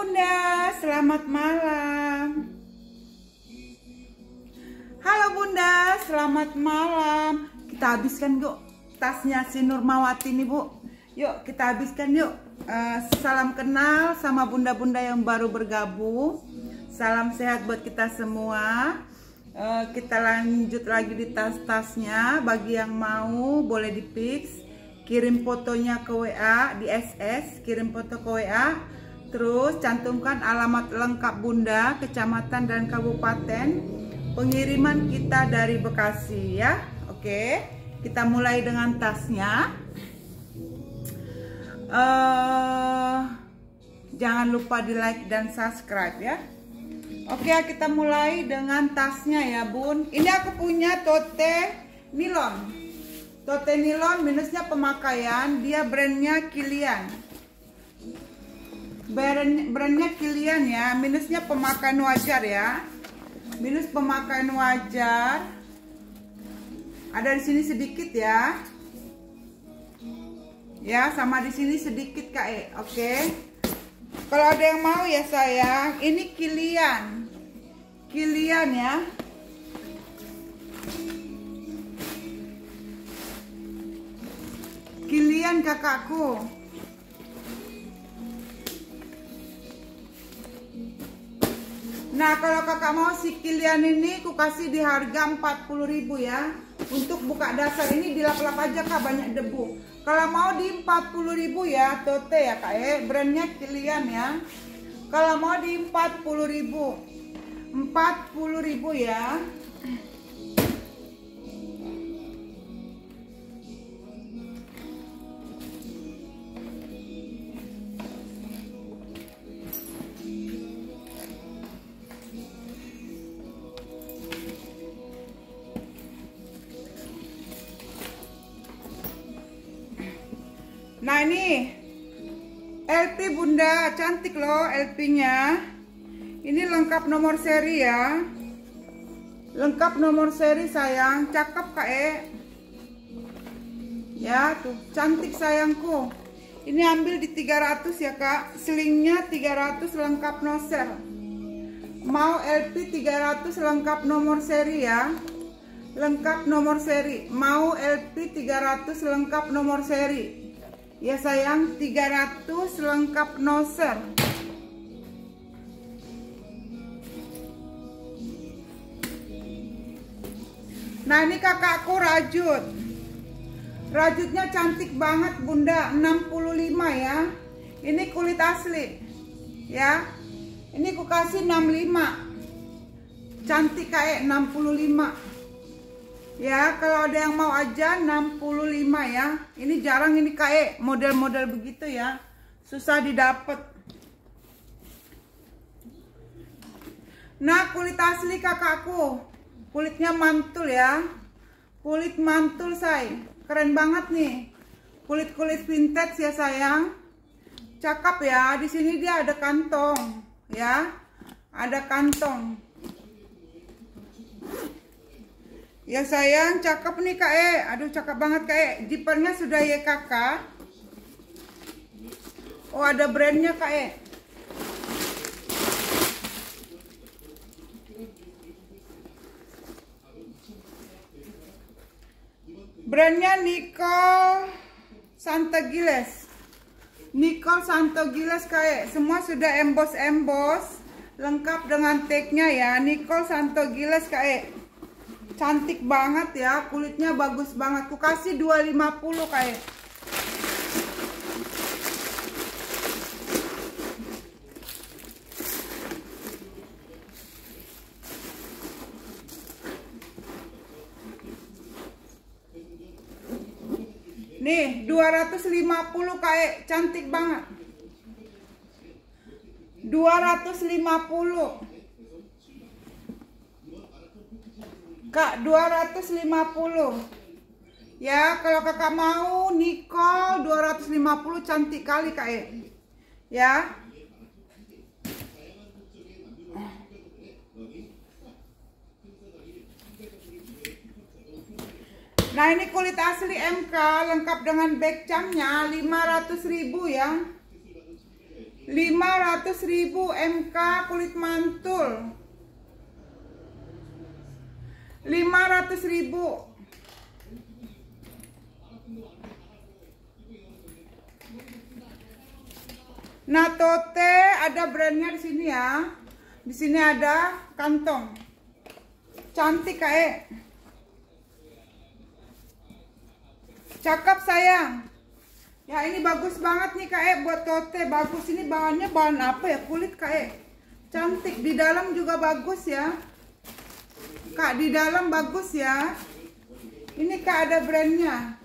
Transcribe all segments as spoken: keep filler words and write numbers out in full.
Bunda, selamat malam. Halo Bunda, selamat malam. Kita habiskan yuk tasnya si Nurmawati nih Bu. Yuk kita habiskan yuk. uh, Salam kenal sama bunda-bunda yang baru bergabung. Salam sehat buat kita semua. uh, Kita lanjut lagi di tas-tasnya. Bagi yang mau boleh di fix, kirim fotonya ke W A di S S, kirim foto ke W A. Terus cantumkan alamat lengkap Bunda, kecamatan dan kabupaten pengiriman kita dari Bekasi ya. Oke, kita mulai dengan tasnya. uh, Jangan lupa di like dan subscribe ya. Oke, kita mulai dengan tasnya ya Bun. Ini aku punya tote nilon. Tote nilon minusnya pemakaian, dia brandnya Kilian. Brand, brandnya Kilian ya, minusnya pemakaian wajar ya. Minus pemakaian wajar. Ada di sini sedikit ya. Ya, sama di sini sedikit Kak E. Oke. Kalau ada yang mau ya sayang, ini Kilian. Kilian ya. Kilian kakakku. Nah, kalau kakak mau si Kilian ini ku kasih di harga empat puluh ribu ya. Untuk buka dasar ini dilap-lap aja Kak, banyak debu. Kalau mau di empat puluh ribu ya, tote ya Kak eh, brandnya Kilian ya. Kalau mau di empat puluh ribu, empat puluh ribu ya. Nah ini L P Bunda, cantik loh L P-nya. Ini lengkap nomor seri ya. Lengkap nomor seri sayang, cakep Kak E. Ya tuh, cantik sayangku. Ini ambil di tiga ratus ya Kak. Selingnya tiga ratus lengkap no sel. Mau L P tiga ratus lengkap nomor seri ya. Lengkap nomor seri. Mau L P tiga ratus lengkap nomor seri. Ya sayang, tiga ratus lengkap noser. Nah ini kakakku rajut. Rajutnya cantik banget Bunda, enam puluh lima ya. Ini kulit asli ya. Ini ku kasih enam puluh lima. Cantik kayak enam puluh lima. Ya, kalau ada yang mau aja enam puluh lima ya. Ini jarang ini kayak model-model begitu ya. Susah didapat. Nah, kulit asli kakakku. Kulitnya mantul ya. Kulit mantul say. Keren banget nih. Kulit-kulit vintage ya sayang. Cakep ya. Di sini dia ada kantong ya. Ada kantong. Ya sayang, cakep nih Kak E. Aduh cakep banget Kak E. Zippernya sudah Y K K. Oh ada brandnya Kak E. Brandnya Nicole Santogiles. Nicole Santogiles Kak E. Semua sudah emboss-emboss. Lengkap dengan tag-nya ya. Nicole Santogiles Kak E. Cantik banget ya, kulitnya bagus banget. Ku kasih dua ratus lima puluh kayak. Nih, dua ratus lima puluh kayak, cantik banget. dua ratus lima puluh. Kak, dua ratus lima puluh. Ya, kalau kakak mau Nicole dua ratus lima puluh, cantik kali Kak E. Ya. Nah, ini kulit asli M K lengkap dengan backcamnya lima ratus ribu ya. lima ratus ribu M K kulit mantul. lima ratus ribu. Nah, tote ada brandnya di sini ya. Di sini ada kantong. Cantik kayak. Cakep sayang. Ya ini bagus banget nih Kak, buat tote. Bagus, ini bahannya bahan apa ya? Kulit Kak. Cantik, di dalam juga bagus ya. Kak, di dalam bagus ya. Ini Kak ada brandnya.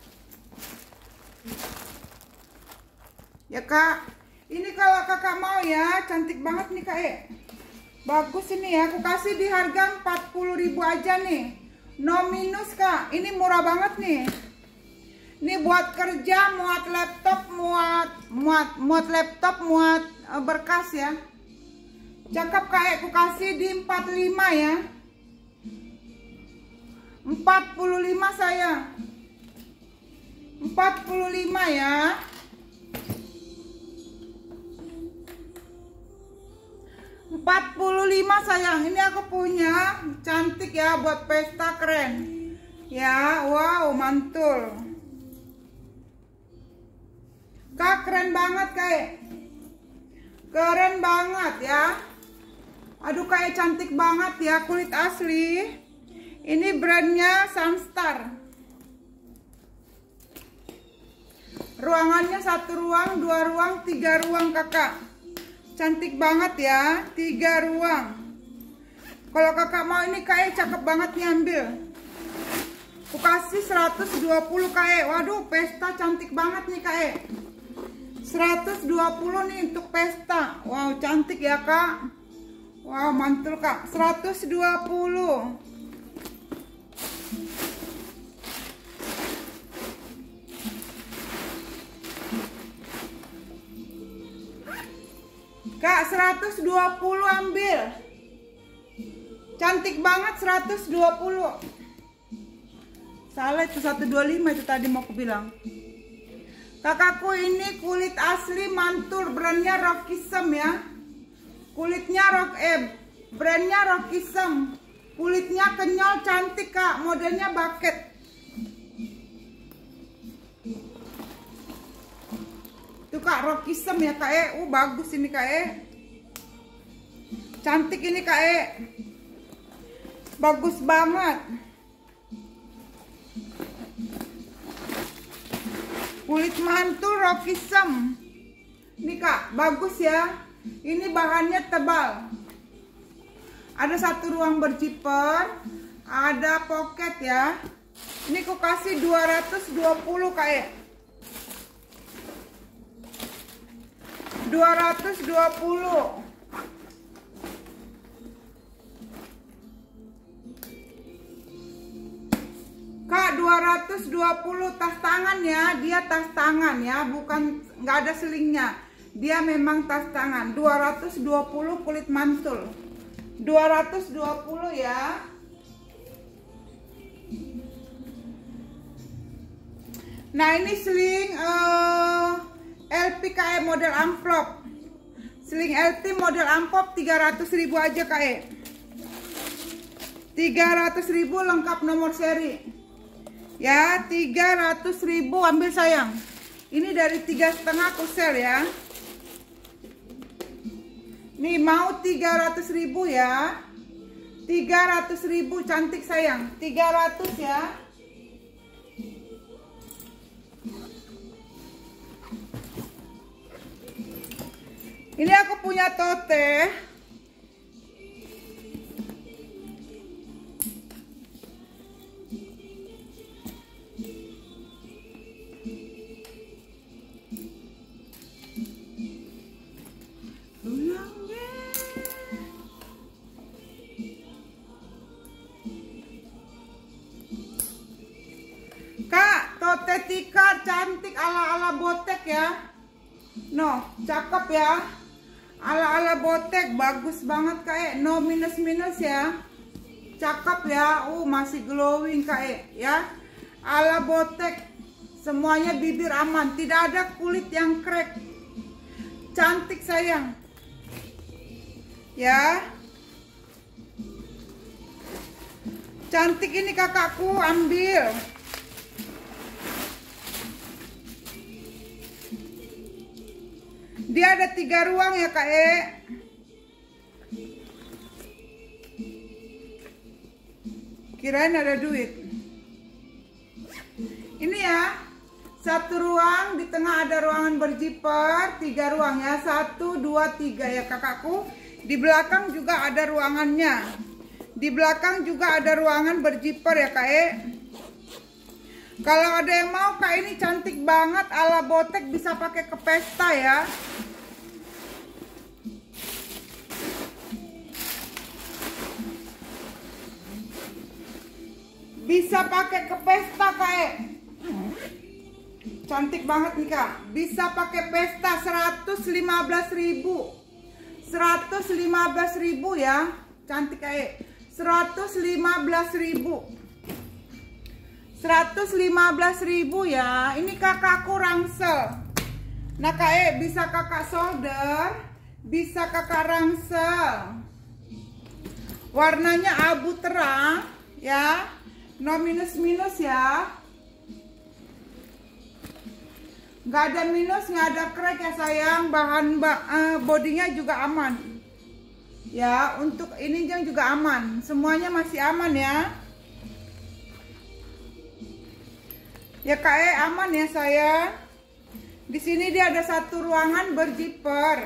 Ya Kak, ini kalau Kakak mau ya, cantik banget nih Kak. Bagus ini ya, aku kasih di harga empat puluh ribu aja nih. No minus Kak, ini murah banget nih. Ini buat kerja, muat laptop, muat muat muat laptop, muat uh, berkas ya. Cakep kayak aku kasih di empat puluh lima ya. empat puluh lima sayang. empat puluh lima ya. empat puluh lima sayang. Ini aku punya, cantik ya, buat pesta keren. Ya, wow, mantul. Kak, keren banget kayak. Keren banget ya. Aduh, kayak cantik banget ya, kulit asli. Ini brandnya Sunstar. Ruangannya satu ruang, dua ruang, tiga ruang kakak. Cantik banget ya, tiga ruang. Kalau kakak mau ini kayak cakep banget nih, ambil. Aku kasih seratus dua puluh kayak. Waduh, pesta cantik banget nih kayak. seratus dua puluh nih untuk pesta. Wow, cantik ya kak. Wow, mantul kak. seratus dua puluh. Kak, seratus dua puluh ambil. Cantik banget, seratus dua puluh. Salah, itu seratus dua puluh lima itu tadi mau aku bilang. Kakakku ini kulit asli mantul, brandnya Rockism ya. Kulitnya rock eh brandnya Rockism. Kulitnya kenyal, cantik kak, modelnya bucket. Tuh kak, Rockism ya kak, eh. Uh bagus ini kak, eh. Cantik ini kak, eh. Bagus banget. Kulit mantul Rockism. Ini kak, bagus ya. Ini bahannya tebal. Ada satu ruang berziper, ada pocket ya. Ini aku kasih dua ratus dua puluh kak. dua ratus dua puluh. Kak, dua ratus dua puluh tas tangan ya. Dia tas tangan ya, bukan nggak ada selingnya. Dia memang tas tangan. Dua ratus dua puluh kulit mantul. Dua ratus dua puluh ya. Nah, ini sling uh, L P K E model amplop. Sling L P model amplop tiga ratus ribu aja kak. tiga ratus ribu lengkap nomor seri. Ya, tiga ratus ribu ambil sayang. Ini dari tiga setengah aku sel ya. Nih mau tiga ratus ribu ya. tiga ratus ribu cantik sayang. tiga ratus ya. Ini aku punya tote. Kak, tote tikar cantik ala-ala botek ya. No, cakep ya. Ala-ala botek, bagus banget kak. No minus-minus ya. Cakep ya. Uh, masih glowing kak ya. Ala botek. Semuanya bibir aman, tidak ada kulit yang crack. cantik sayang. Ya. Cantik ini kakakku, ambil. Dia ada tiga ruang ya Kak E. Kirain ada duit. Ini ya, satu ruang, di tengah ada ruangan berjiper, tiga ruang ya, satu, dua, tiga ya kakakku. Di belakang juga ada ruangannya. Di belakang juga ada ruangan berjiper ya Kak E. Kalau ada yang mau Kak, ini cantik banget ala botek, bisa pakai ke pesta ya. Bisa pakai ke pesta Kak E. Cantik banget nih Kak. Bisa pakai pesta, seratus lima belas ribu. seratus lima belas ribu ya. Cantik Kak E. seratus lima belas ribu. seratus lima belas ribu ya. Ini kakakku rangsel. Nah Kak E, bisa kakak solder, bisa kakak rangsel. Warnanya abu terang ya. No minus-minus ya. Nggak ada minus, nggak ada crack ya sayang. Bahan uh, bodinya juga aman. Ya, untuk ininya juga aman. Semuanya masih aman ya. Ya Kak E, aman ya sayang. Di sini dia ada satu ruangan berjiper.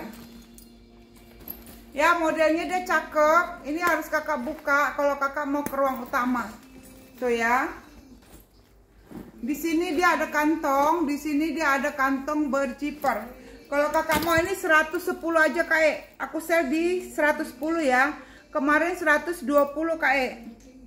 Ya, modelnya dia cakep. Ini harus kakak buka kalau kakak mau ke ruang utama. Tuh ya. Di sini dia ada kantong, di sini dia ada kantong berjiper. Kalau kakak mau ini seratus sepuluh aja Kak E. Aku sell di seratus sepuluh ya. Kemarin seratus dua puluh Kak E.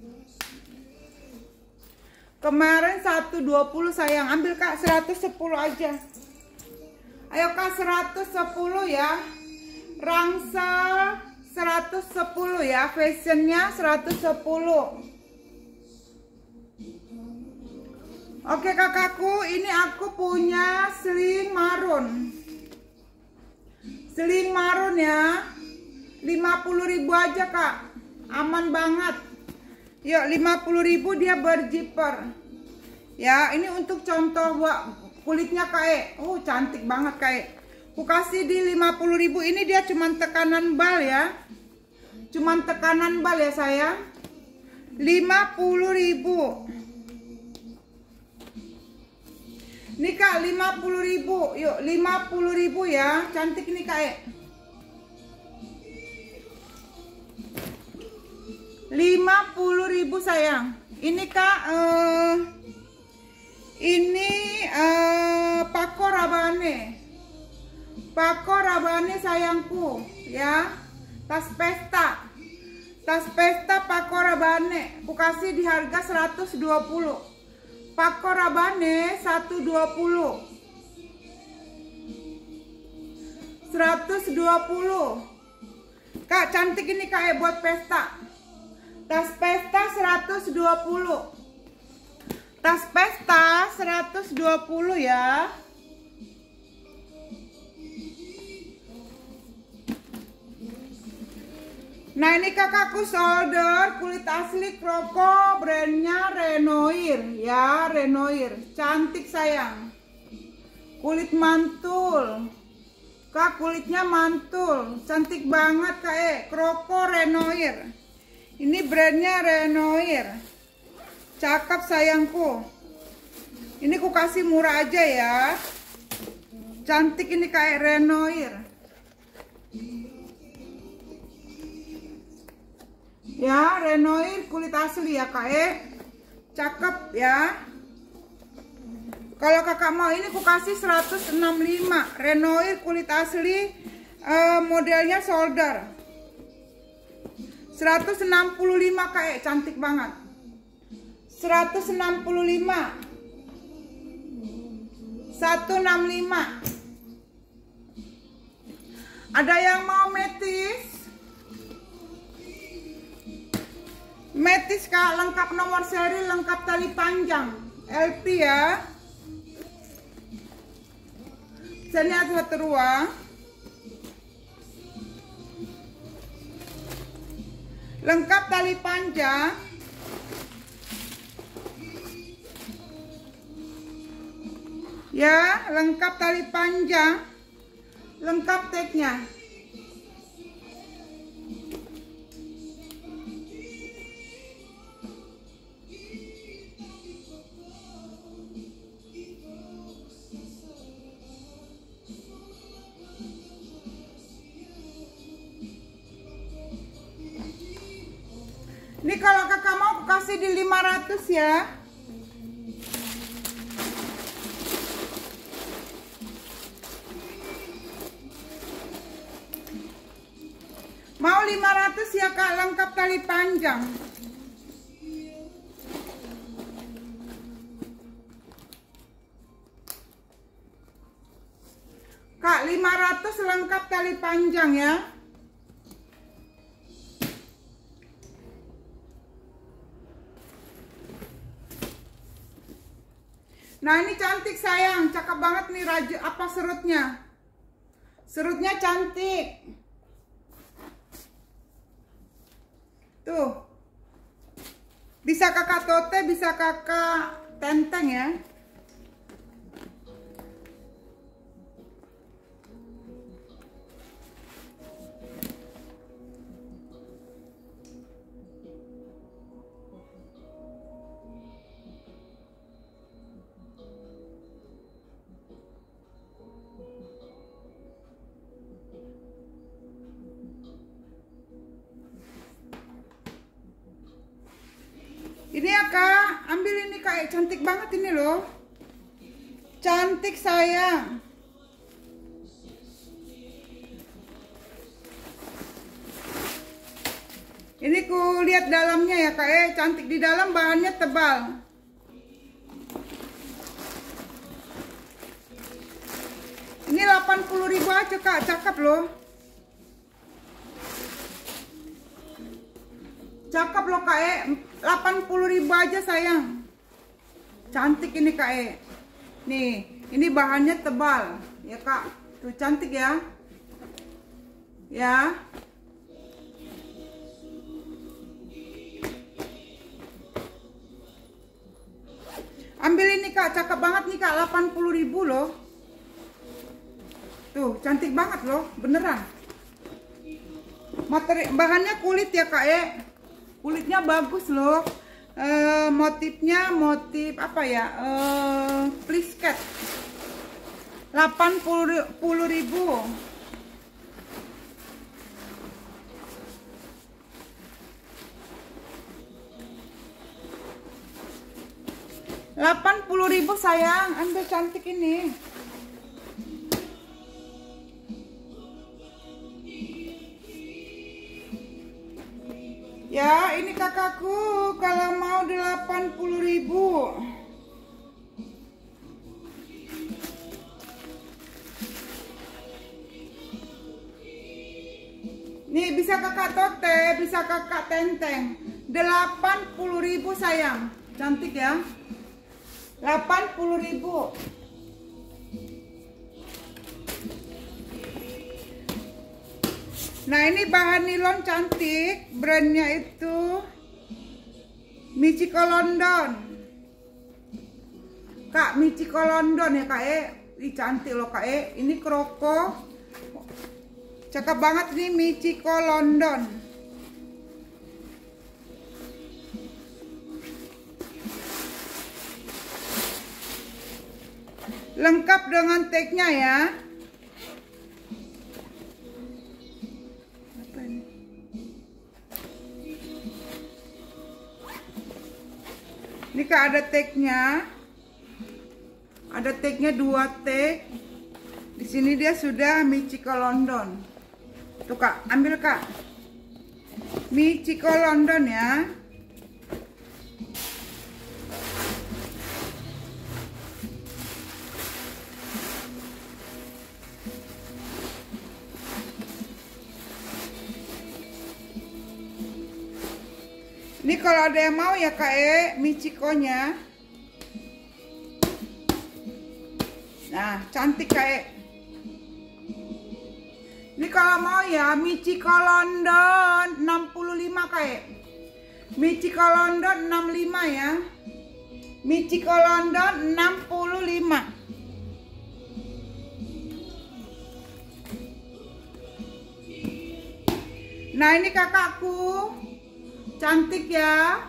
Kemarin seratus dua puluh sayang. Ambil Kak, seratus sepuluh aja. Ayo Kak, seratus sepuluh ya. Rangsel seratus sepuluh ya. Fashionnya seratus sepuluh. Oke kakakku, ini aku punya sling marun. Sling marun ya. lima puluh ribu aja Kak. Aman banget. Yuk, lima puluh ribu dia berjiper. Ya, ini untuk contoh buat kulitnya Kak E. Oh, cantik banget Kak E. Aku kasih di lima puluh ribu. Ini dia cuman tekanan bal ya. Cuman tekanan bal ya sayang. lima puluh ribu. Nih Kak, lima puluh ribu. Yuk, lima puluh ribu ya. Cantik nih Kak E. lima puluh ribu sayang. Ini Kak, uh, ini uh, Paco Rabanne. Paco Rabanne sayangku ya. Tas pesta. Tas pesta Paco Rabanne. Aku kasih di harga seratus dua puluh. Paco Rabanne seratus dua puluh. seratus dua puluh. Kak, cantik ini Kak E buat pesta. Tas pesta seratus dua puluh. Tas pesta seratus dua puluh ya. Nah ini kakakku solder kulit asli Kroko, brandnya Renoir ya, Renoir. Cantik sayang. Kulit mantul. Kak, kulitnya mantul. Cantik banget Kak E. Kroko Renoir. Ini brandnya Renoir. Cakep sayangku. Ini ku kasih murah aja ya. Cantik ini Kak E, Renoir. Ya, Renoir kulit asli ya Kak E. Cakep ya. Kalau kakak mau ini ku kasih seratus enam puluh lima. Renoir kulit asli, uh, modelnya solder. seratus enam puluh lima Kak E, cantik banget. seratus enam puluh lima. seratus enam puluh lima. Ada yang mau metis? Metis Kak, lengkap nomor seri, lengkap tali panjang, L P ya. Sini ada satu ruang. lengkap tali panjang. Ya, lengkap tali panjang, lengkap tagnya. Ini kalau kakak mau kasih di lima ratus ya. Mau lima ratus ya kak, lengkap tali panjang. Kak, lima ratus lengkap tali panjang ya. Nah ini cantik sayang, cakep banget nih raja apa serutnya. Serutnya cantik. Tuh. Bisa kakak tote, bisa kakak tenteng ya. Ini ya kak, ambil ini kak, cantik banget ini loh. Cantik sayang. Ini ku lihat dalamnya ya kak, eh cantik di dalam, bahannya tebal. Ini delapan puluh ribu aja kak, cakep loh. Cakep loh kak, eh delapan puluh ribu aja sayang. Cantik ini kak, eh nih, ini bahannya tebal ya kak. Tuh cantik ya. Ya. Ambil ini kak, cakep banget nih kak, delapan puluh ribu loh. Tuh, cantik banget loh, beneran. Materi bahannya kulit ya kak, eh kulitnya bagus loh. E, motifnya motif apa ya? E, plisket. delapan puluh ribu. delapan puluh ribu sayang, ambil cantik ini. Ya, ini kakakku kalau mau delapan puluh ribu. Nih bisa kakak tote, bisa kakak tenteng. delapan puluh ribu sayang. Cantik ya. delapan puluh ribu. Nah ini bahan nilon cantik, brandnya itu Michiko London. Kak, Michiko London ya kak, eh ini cantik loh kak, eh ini kroko, cakep banget nih Michiko London. Lengkap dengan tagnya ya. Ini kak ada tagnya, ada tagnya dua tag. Di sini dia sudah Michiko London. Tuh kak, ambil kak, Michiko London ya. Ini kalau ada yang mau ya kak, eh Michiko-nya. Nah, cantik kak, eh. Ini kalau mau ya Michiko London enam puluh lima kayak. Michiko London enam puluh lima ya. Michiko London enam puluh lima. Nah, ini kakakku. Cantik ya.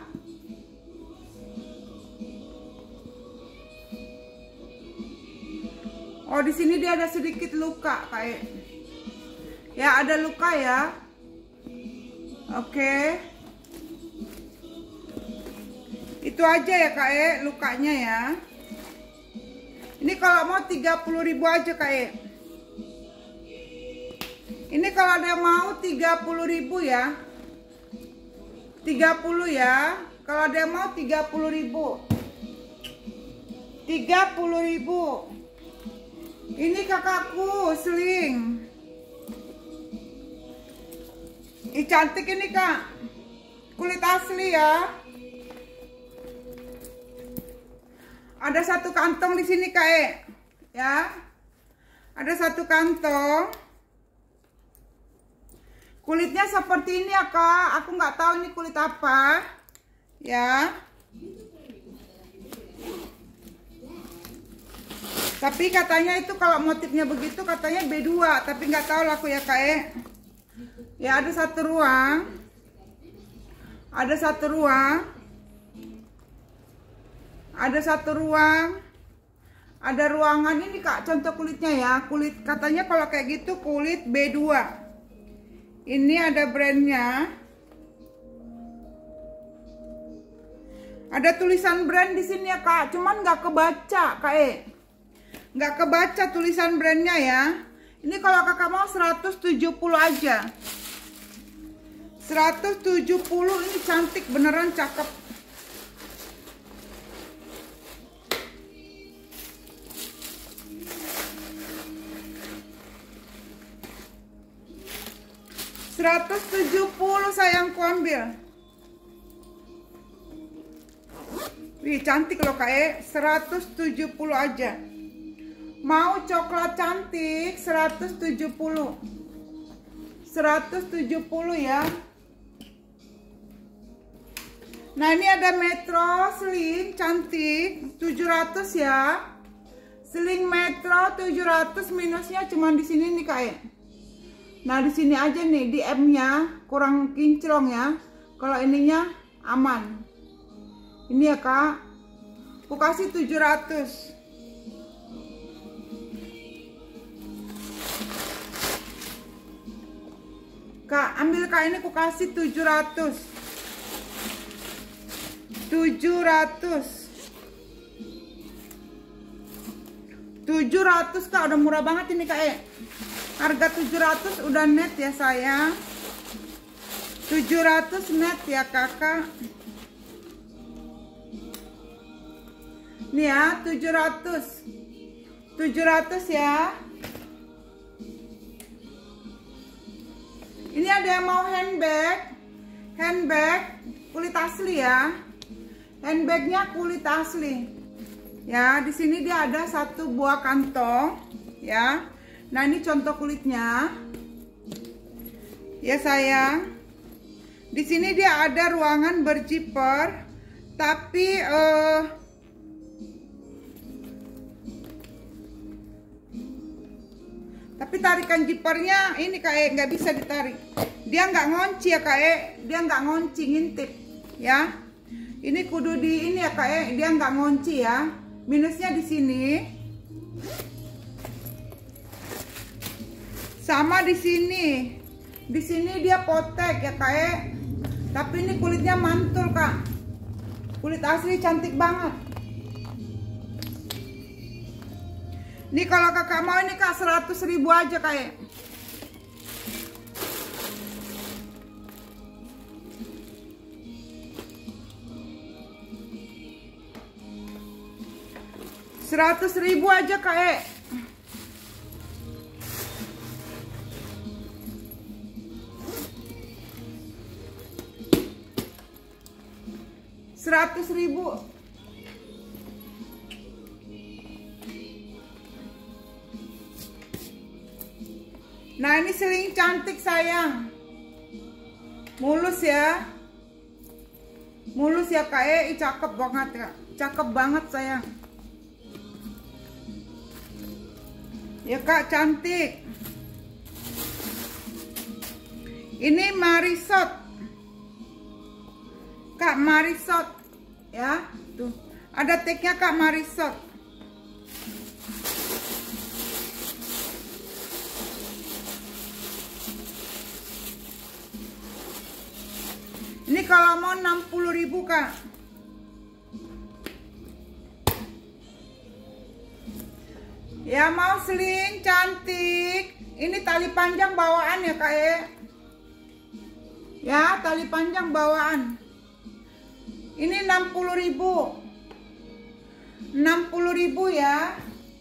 Oh, di sini dia ada sedikit luka kayak. Ya, ada luka ya. Oke. Itu aja ya, Kak E, lukanya ya. Ini kalau mau tiga puluh ribu aja, Kak E. Ini kalau ada yang mau tiga puluh ribu ya. tiga puluh ya. Kalau ada yang mau tiga puluh ribu. tiga puluh ribu. Ini kakakku seling. Ih, cantik ini, Kak. Kulit asli ya. Ada satu kantong di sini, Kak E. Ya. Ada satu kantong. Kulitnya seperti ini ya, Kak. Aku nggak tahu ini kulit apa. Ya. Tapi katanya itu kalau motifnya begitu katanya B dua, tapi nggak tahu lah aku ya, Kak E. Ya, ada satu ruang. Ada satu ruang. Ada satu ruang. Ada ruangan ini, Kak, contoh kulitnya ya. Kulit katanya kalau kayak gitu kulit B dua. Ini ada brandnya. Ada tulisan brand di sini ya, Kak. Cuman nggak kebaca, Kak E. Nggak kebaca tulisan brandnya ya. Ini kalau kakak mau seratus tujuh puluh aja. seratus tujuh puluh ini cantik beneran, cakep. seratus tujuh puluh sayangku, ambil. Wih, cantik loh, Kak E. seratus tujuh puluh aja. Mau coklat cantik seratus tujuh puluh. seratus tujuh puluh ya. Nah, ini ada Metro Sling cantik tujuh ratus ya. Sling Metro tujuh ratus, minusnya cuma di sini nih, Kak E. Nah, di sini aja nih di M-nya kurang kinclong ya. Kalau ininya aman. Ini ya, Kak. Aku kasih tujuh ratus. Kak, ambil, Kak, ini aku kasih tujuh ratus. tujuh ratus. tujuh ratus, Kak, udah murah banget ini, Kak E. Harga tujuh ratus udah net ya, sayang. tujuh ratus net ya, Kakak. Nih ya, tujuh ratus. tujuh ratus ya. Ini ada yang mau handbag. Handbag kulit asli ya. Handbagnya kulit asli. Ya, di sini dia ada satu buah kantong ya. Nah, ini contoh kulitnya. Ya, sayang. Di sini dia ada ruangan berziper, tapi eh tapi tarikan zipernya ini, Kak E, nggak bisa ditarik. Dia nggak ngunci ya, Kak E. Dia nggak ngunci, ngintip ya. Ini kudu di ini ya, Kak E. Dia nggak ngunci ya. Minusnya di sini. Sama di sini. Di sini dia potek ya, Kak E. Tapi ini kulitnya mantul, Kak. Kulit asli cantik banget. Nih kalau kakak mau ini, Kak, seratus ribu aja, Kak E. Seratus ribu aja, Kak E. Seratus ribu. Nah ini seling cantik sayang, mulus ya, mulus ya Kak E, cakep banget Kak, cakep banget sayang. Ya Kak, cantik. Ini Marisot, Kak Marisot ya, tuh ada tagnya Kak Marisot. Ini kalau mau enam puluh ribu Kak. Ya mau seling cantik. Ini tali panjang bawaan ya Kak E. Ya tali panjang bawaan. Ini enam puluh ribu. enam puluh ribu ya.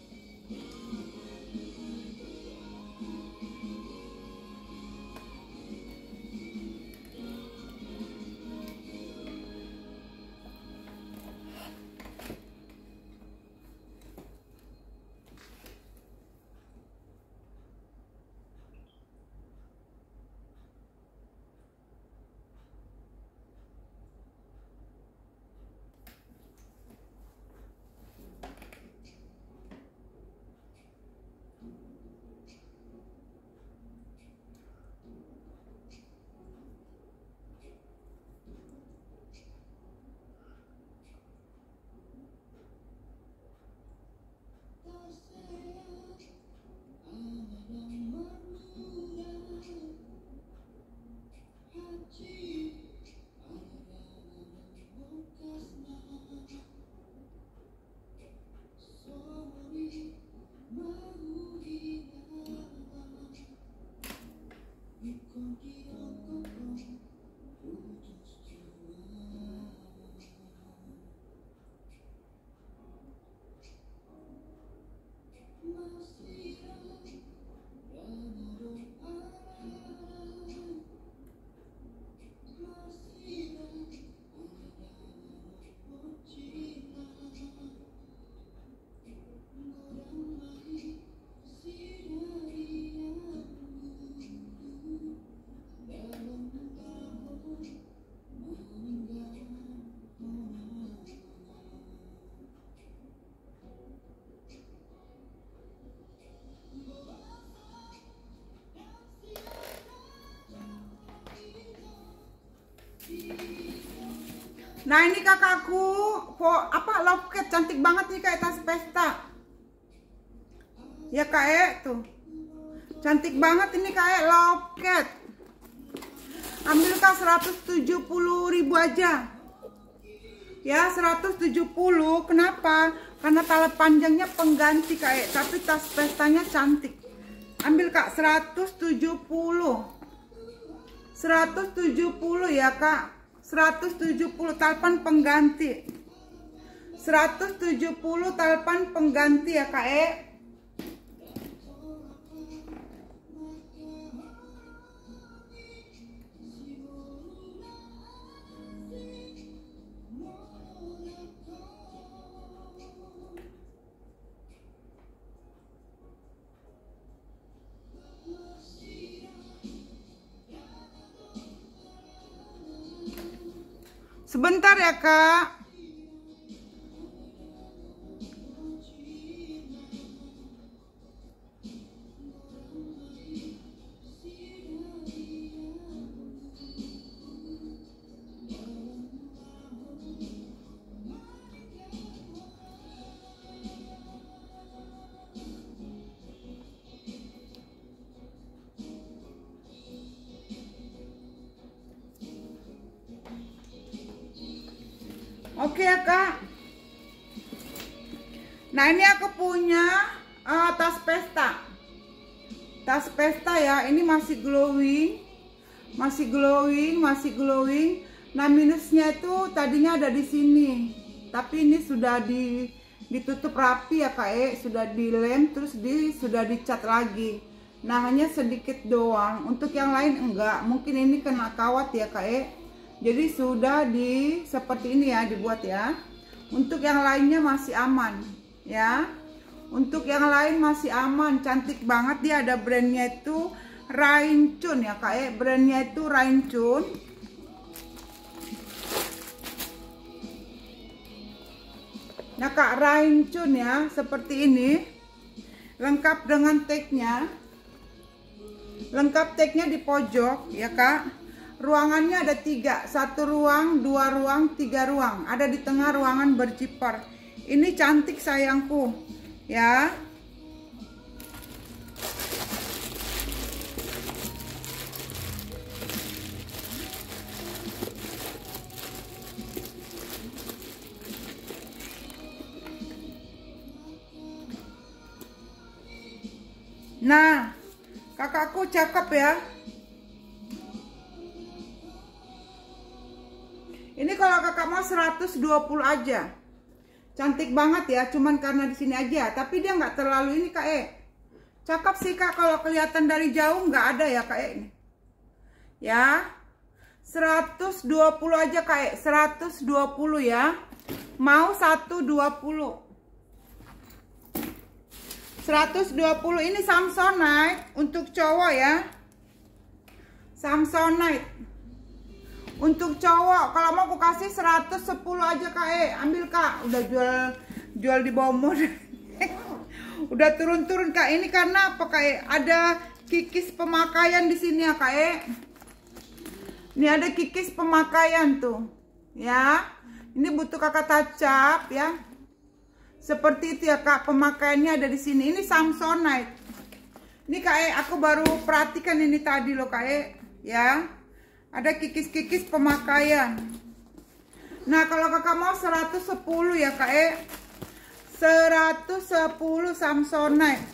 Nah ini kakakku, po, apa loket cantik banget nih kayak tas pesta. Ya Kak E tuh, cantik banget ini kayak loket. Ambil Kak seratus tujuh puluh ribu aja. Ya seratus tujuh puluh. Kenapa? Karena tali panjangnya pengganti Kak E, tapi tas pestanya cantik. Ambil Kak seratus tujuh puluh. seratus tujuh puluh ya Kak. seratus tujuh puluh talpan pengganti. seratus tujuh puluh talpan pengganti ya Kak E. Sebentar ya Kak. Oke ya Kak. Nah ini aku punya uh, tas pesta. Tas pesta ya. Ini masih glowing, masih glowing, masih glowing. Nah minusnya itu tadinya ada di sini, tapi ini sudah di ditutup rapi ya Kak E. Sudah dilem, terus di sudah dicat lagi. Nah hanya sedikit doang. Untuk yang lain enggak. Mungkin ini kena kawat ya Kak E. Jadi sudah di seperti ini ya dibuat ya. Untuk yang lainnya masih aman ya. Untuk yang lain masih aman, cantik banget dia, ada brandnya itu Raincun ya Kak, eh brandnya itu Raincun. Nah Kak, Raincun ya, seperti ini. Lengkap dengan tagnya. Lengkap tagnya di pojok ya Kak. Ruangannya ada tiga, satu ruang, dua ruang, tiga ruang. Ada di tengah ruangan berzipper. Ini cantik sayangku ya. Nah, kakakku cakep ya. Ini kalau kakak mau seratus dua puluh aja. Cantik banget ya, cuman karena di sini aja. Tapi dia nggak terlalu ini Kak E. Cakep sih Kak, kalau kelihatan dari jauh nggak ada ya Kak E. Ya, seratus dua puluh aja Kak E. seratus dua puluh ya. Mau seratus dua puluh. seratus dua puluh ini Samsonite untuk cowok ya. Samsonite untuk cowok. Kalau mau aku kasih seratus sepuluh aja Kak E. Ambil Kak. Udah jual jual di bawah modal. Udah turun-turun Kak. Ini karena apa Kak E? Ada kikis pemakaian di sini ya Kak E. Ini ada kikis pemakaian tuh. Ya. Ini butuh kakak tacap ya. Seperti itu ya Kak, pemakaiannya ada di sini. Ini Samsonite. Ini Kak E, aku baru perhatikan ini tadi loh Kak E, ya. Ada kikis-kikis pemakaian. Nah, kalau kakak mau seratus sepuluh ya Kak E. seratus sepuluh Samsonite.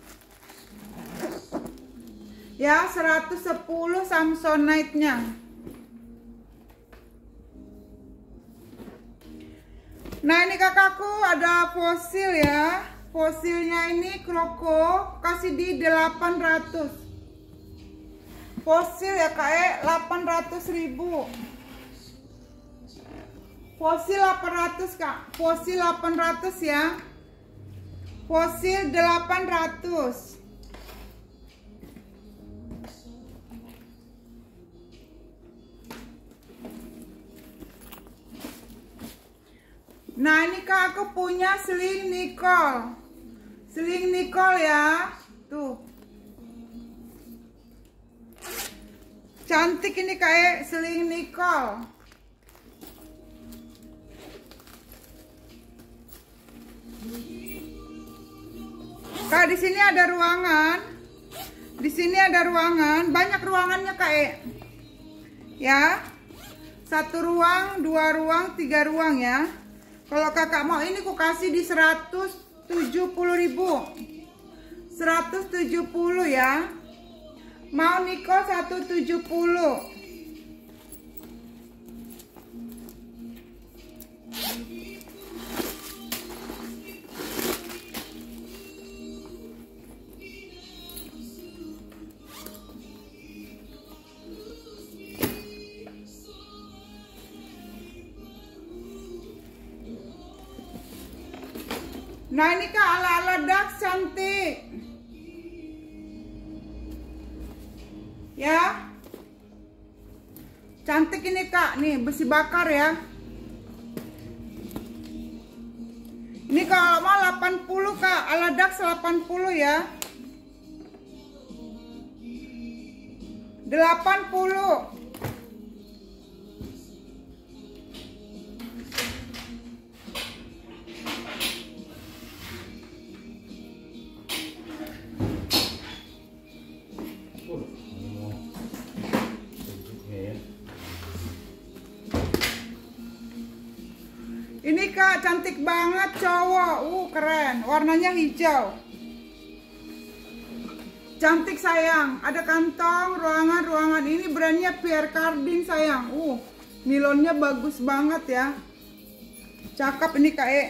Ya, seratus sepuluh Samsonite-nya. Nah ini kakakku ada fosil ya. Fosilnya ini Kroko, kasih di delapan ratus. Fosil ya Kak E, delapan ratus ribu. Fosil delapan ratus Kak. Fosil delapan ratus ya. Fosil delapan ratus. Nah ini Kak, aku punya seling Nicole. Seling Nicole ya. Tuh. Cantik ini Kak E, seling Nicole. Kak, di sini ada ruangan. Di sini ada ruangan, banyak ruangannya Kak E. Ya. Satu ruang, dua ruang, tiga ruang ya. Kalau kakak mau ini aku kasih di seratus tujuh puluh ribu. seratus tujuh puluh ya. Mau Nicole seratus tujuh puluh. Nah ini Kak, ala-ala dark cantik ya. Cantik ini Kak, nih besi bakar ya. Ini kalau mau delapan puluh Kak, ala dark delapan puluh ya. delapan puluh. Ini Kak, cantik banget cowok. Uh, keren. Warnanya hijau. Cantik sayang. Ada kantong, ruangan-ruangan. Ini brandnya Pierre Cardin sayang. Uh, nilonnya bagus banget ya. Cakep ini Kak E.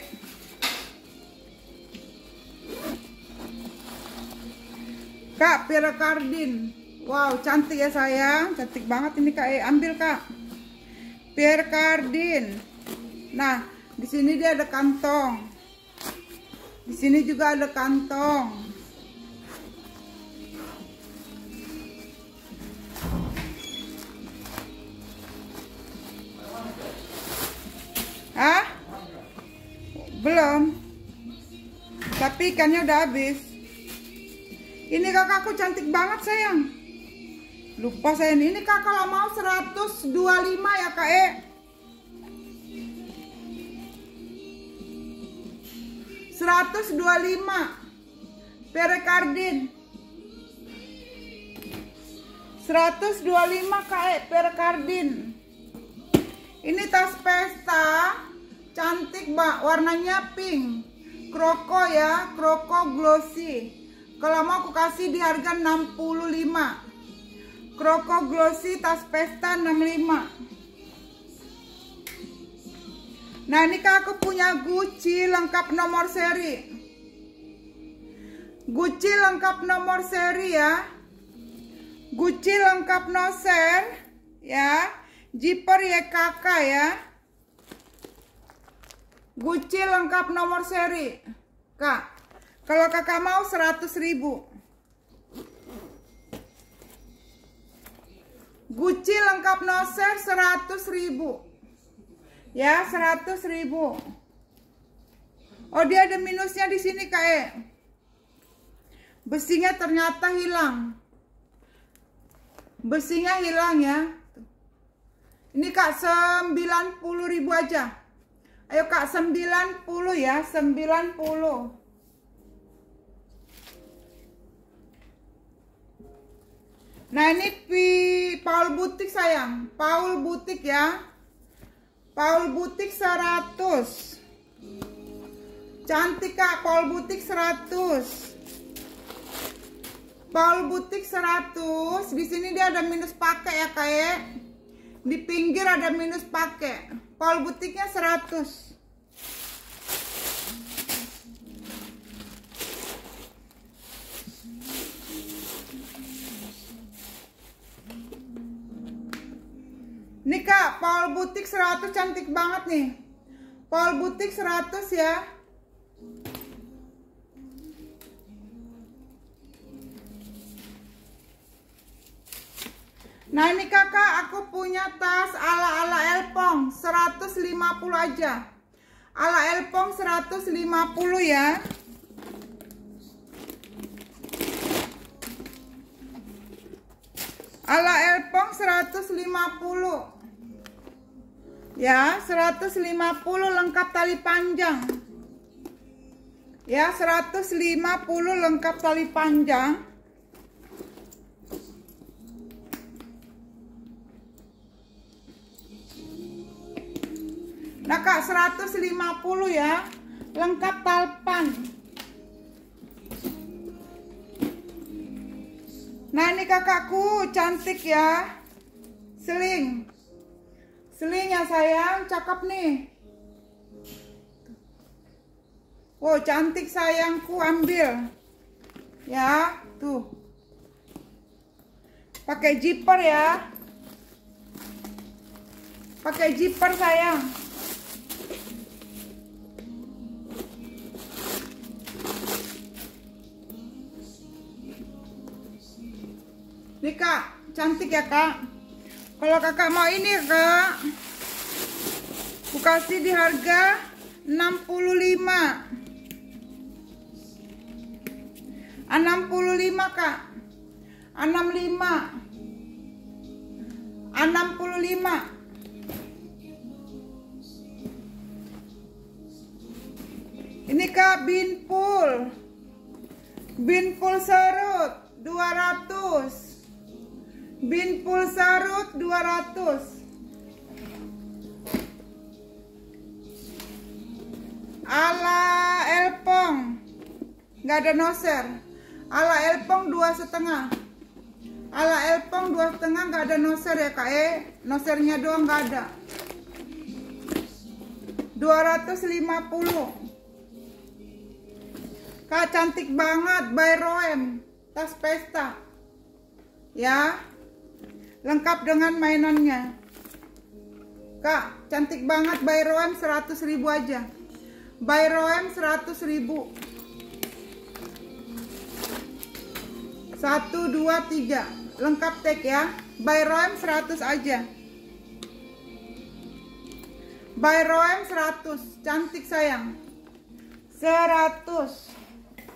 Kak, Pierre Cardin. Wow, cantik ya sayang. Cantik banget ini Kak E. Ambil Kak. Pierre Cardin. Nah, di sini dia ada kantong. Di sini juga ada kantong. ikannya udah habis. Ini kakakku cantik banget sayang. Lupa saya ini. Ini kakak kalau mau seratus dua puluh lima ya kak E. seratus dua puluh lima Perekardin. seratus dua puluh lima kak E Perekardin. Ini tas pesta cantik mbak, warnanya pink. Kroko ya, kroko glossy. Kalau mau aku kasih di harga enam puluh lima. Kroko glossy tas pesta enam puluh lima. Nah ini kak aku punya Gucci lengkap nomor seri. Gucci lengkap nomor seri ya. Gucci lengkap noser ya. Zipper Y K K ya. Gucci lengkap nomor seri kak. Kalau kakak mau seratus ribu. Gucci lengkap noser seratus ribu ya, seratus ribu. Oh dia ada minusnya di sini kak E. Besinya ternyata hilang. Besinya hilang ya. Ini kak sembilan puluh ribu aja. Ayo kak sembilan puluh ya, sembilan puluh. Nah ini pi Paul Butik sayang, Paul Butik ya. Paul Butik seratus. Cantik kak, Paul Butik seratus. Paul Butik seratus. Di sini dia ada minus pakai ya kak ya. Di pinggir ada minus pakai. Paul Butiknya seratus. Nih kak, Paul Butik seratus cantik banget nih. Paul Butik seratus ya. Nah ini kakak aku punya tas ala-ala Elpong seratus lima puluh aja. Ala Elpong seratus lima puluh ya. Ala Elpong seratus lima puluh. Ya, seratus lima puluh lengkap tali panjang. Ya, seratus lima puluh lengkap tali panjang. Nah kak, seratus lima puluh ya, lengkap talpan. Nah ini kakakku cantik ya, seling, seling ya sayang, cakep nih. Wow cantik sayangku, ambil ya, tuh. Pakai zipper ya, pakai zipper sayang. Nih kak, cantik ya kak. Kalau kakak mau ini ya kak, aku kasih di harga enam puluh lima. enam puluh lima kak. enam puluh lima. enam puluh lima. Ini kak binpul. Binpul serut dua ratus. Binpul sarut dua ratus. Ala Elpong nggak ada noser. Ala Elpong dua setengah. Ala Elpong dua setengah nggak ada noser ya kak E. Nosernya doang nggak ada. dua ratus lima puluh. Kak cantik banget, by Roem, tas pesta ya. Lengkap dengan mainannya. Kak, cantik banget, by Roem seratus ribu aja. By Roem seratus ribu. satu, dua, tiga. Lengkap tag ya. By Roem seratus aja. By Roem seratus. Cantik sayang. seratus.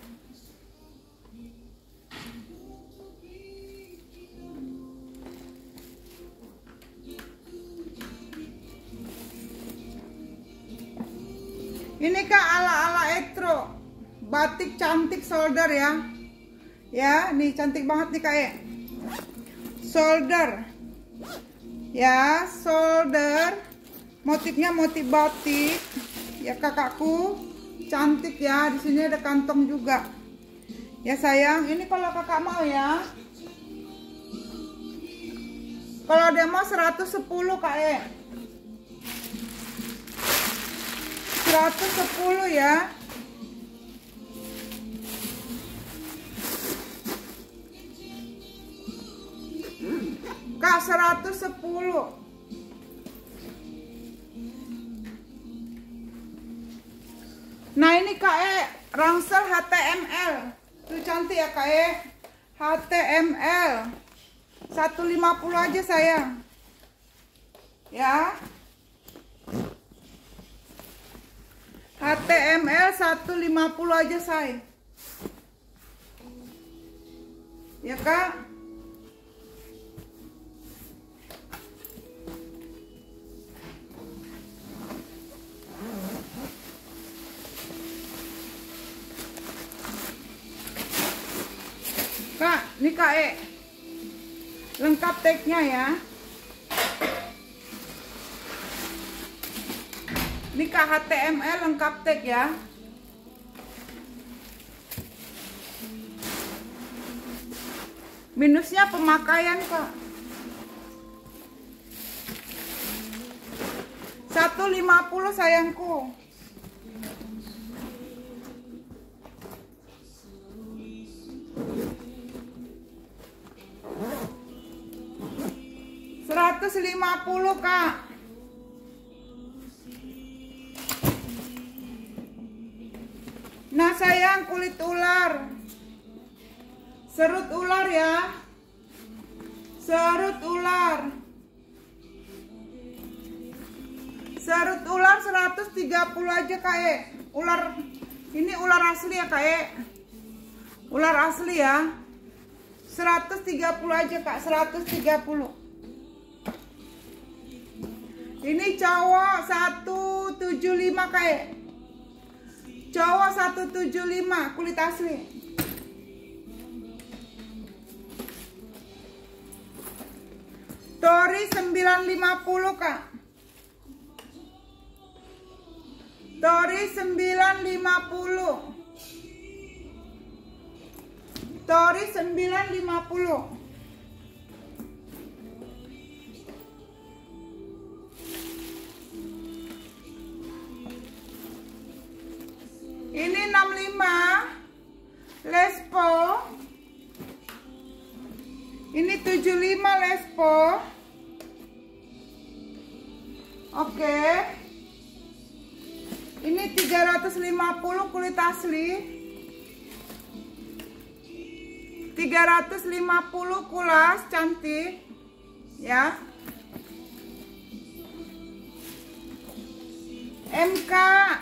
Ini kak ala-ala etro, batik cantik solder ya. Ya, nih cantik banget nih kak ya. Solder. Ya, solder. Motifnya motif batik. Ya kakakku, cantik ya. Di sini ada kantong juga. Ya sayang, ini kalau kakak mau ya. Kalau dia mau seratus sepuluh kak ya. seratus sepuluh ya. Kak seratus sepuluh. Nah ini kak E rangsel H T M L. Tuh cantik ya kak E. H T M L seratus lima puluh aja sayang. Ya. H T M L seratus lima puluh aja say. Ya kak. Kak, ini kak E lengkap tagnya ya. Ini kak H T M L lengkap tag ya. Minusnya pemakaian kak. seratus lima puluh sayangku. seratus lima puluh kak. Nah sayang, kulit ular, serut ular ya, serut ular, serut ular seratus tiga puluh aja kak E. Ular ini ular asli ya kak E, ular asli ya. Seratus tiga puluh aja kak, seratus tiga puluh. Ini cowok seratus tujuh puluh lima kak E. Cowok seratus tujuh puluh lima kulit asli. Tori sembilan lima puluh kak. Tori sembilan lima puluh. Tori sembilan lima puluh. Ini enam puluh lima Lespo. Ini tujuh puluh lima Lespo. Oke. Ini tiga ratus lima puluh kulit asli. tiga ratus lima puluh kulas cantik ya. M K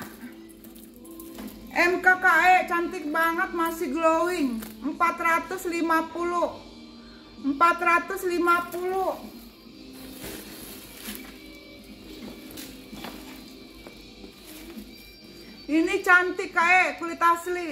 M K K E cantik banget, masih glowing. Empat ratus lima puluh. Empat ratus lima puluh. Ini cantik K E, kulit asli.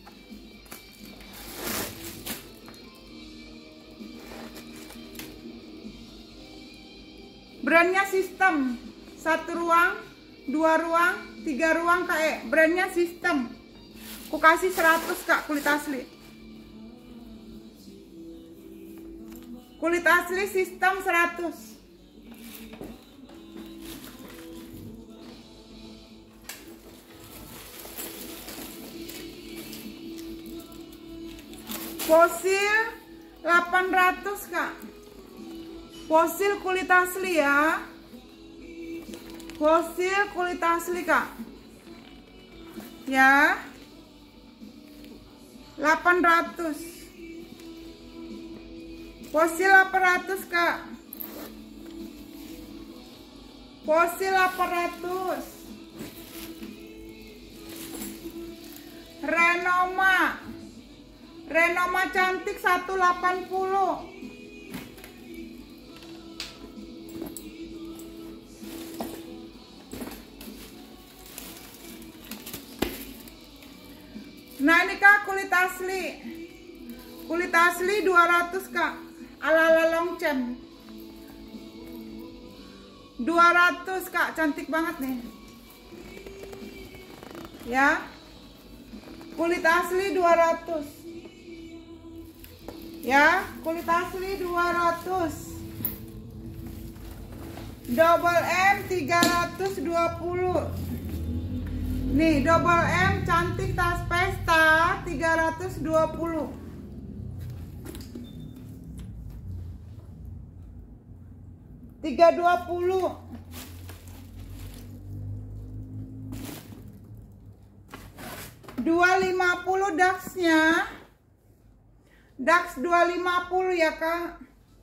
Brandnya Sistem. Satu ruang, dua ruang, tiga ruang kak E. Brandnya Sistem. Aku kasih seratus kak, kulit asli. Kulit asli Sistem seratus. Fosil delapan ratus kak. Fosil kulit asli ya. Fosil kulit asli kak. Ya. delapan ratus. Fosil delapan ratus kak. Fosil delapan ratus. Renoma. Renoma cantik seratus delapan puluh. Nah ini kak, kulit asli. Kulit asli dua ratus kak. Ala-ala longcem dua ratus kak, cantik banget nih. Ya. Kulit asli dua ratus. Ya, kulit asli dua ratus. Double M tiga ratus dua puluh. Nih, double M cantik tas pesta tiga ratus dua puluh. tiga ratus dua puluh. dua ratus lima puluh Dax-nya. Dax dua ratus lima puluh ya, Kak.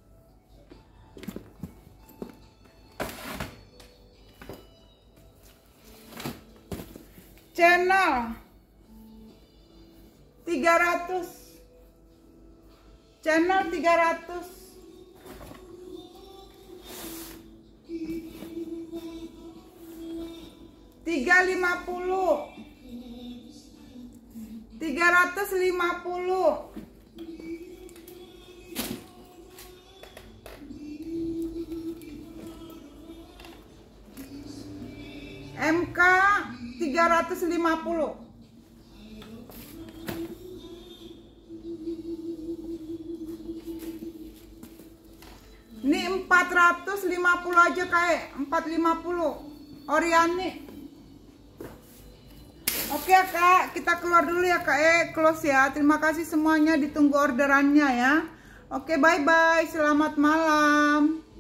Channel tiga ratus. Channel tiga ratus. tiga ratus lima puluh. tiga ratus lima puluh. M K tiga ratus lima puluh. Ini empat ratus lima puluh aja kayak empat ratus lima puluh. Oriani. Oke kak, kita keluar dulu ya kak, eh close ya. Terima kasih semuanya, ditunggu orderannya ya. Oke, bye bye, selamat malam.